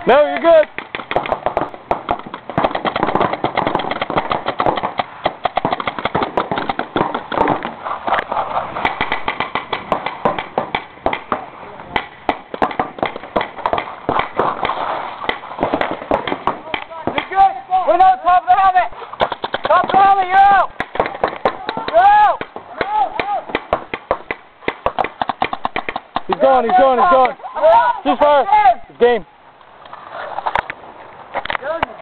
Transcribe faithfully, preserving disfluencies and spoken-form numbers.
No, you're good. We're not top of the helmet! Top of the helmet, you're out! You're out! He's gone, he's gone, he's gone. Too far. Game.